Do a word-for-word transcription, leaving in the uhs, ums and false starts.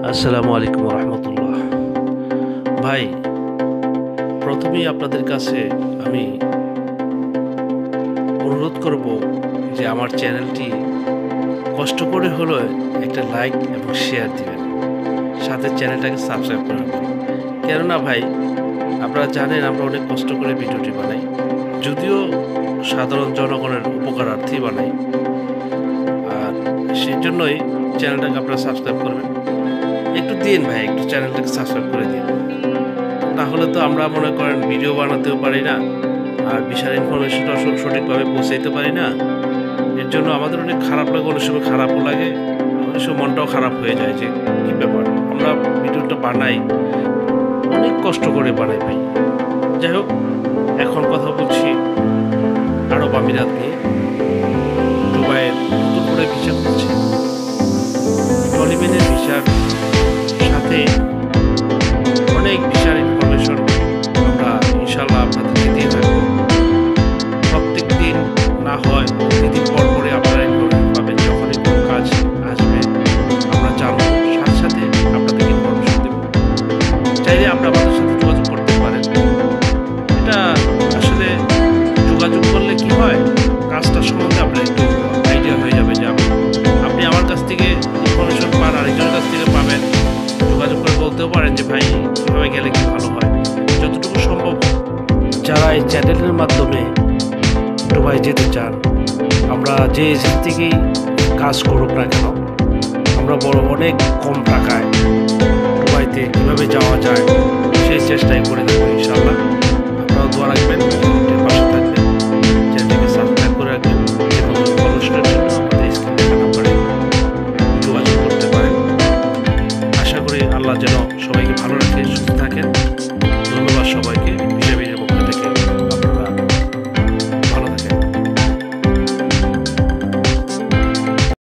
আসসালামু আলাইকুম রহমতুল্লাহ। ভাই, প্রথমেই আপনাদের কাছে আমি অনুরোধ করব যে আমার চ্যানেলটি কষ্ট করে হলেও একটা লাইক এবং শেয়ার দিবেন, সাথে চ্যানেলটাকে সাবস্ক্রাইব করে রাখবেন। কেননা ভাই, আপনারা জানেন আমরা অনেক কষ্ট করে ভিডিওটি বানাই, যদিও সাধারণ জনগণের উপকারার্থেই বানাই, আর সেই জন্যই চ্যানেলটাকে আপনারা সাবস্ক্রাইব করবেন। একটু দিন ভাই, একটু চ্যানেলটাকে সাবস্ক্রাইব করে দিন, তাহলে তো আমরা মনে করেন ভিডিও বানাতেও পারি না, আর বিশাল ইনফরমেশনটা সঠিকভাবে পৌঁছাইতে পারি না। এর জন্য আমাদের অনেক খারাপ লাগে, অনেক সময় খারাপও লাগে, অনেক সময় মনটাও খারাপ হয়ে যায় যে কী ব্যাপার, আমরা ভিডিওটা বানাই অনেক কষ্ট করে বানাই ভাই। যাই হোক, এখন কথা বলছি আরব আমিরাত নিয়ে। দুবাইয়ের নতুন করে ভিসা করছে, টলিমেনের ভিসার সাথে অনেক ভিসার ইনফরমেশন আমরা ইনশাল্লাহ আপনাদেরকে দিয়ে থাকবো। প্রত্যেক দিন না হয় দুদিন পর পরে আপনারা ইনফরমেশন পাবেন, যখনই কোনো কাজ আসবে আমরা জানবো, সাথে সাথে আপনাদেরকে ইনফরমেশন দেবো। চাইলে আপনারা আমাদের সাথে যোগাযোগ করতে পারেন। এটা আসলে যোগাযোগ করলে কি হয়, কাজটার সম্বন্ধে আপনার একটু আইডিয়া হয়ে যাবে যে আপনি আমার কাছ থেকে ইনফরমেশন পান, আরেকজনের কাছ থেকে পাবেন। যোগাযোগ করে বলতেও পারেন যে ভাই কীভাবে গেলে কি ভালো হয়, যতটুকু সম্ভব। যারা এই চ্যানেলের মাধ্যমে দুবাই যেতে চান, আমরা যে এজেন্সি থেকেই কাজ করুক না কেন, আমরা বড় অনেক কম টাকায় দুবাইতে কীভাবে যাওয়া যায় সেই চেষ্টাই করে দেবো ইনশাল্লাহ। আপনারা দোয়া রাখবেন।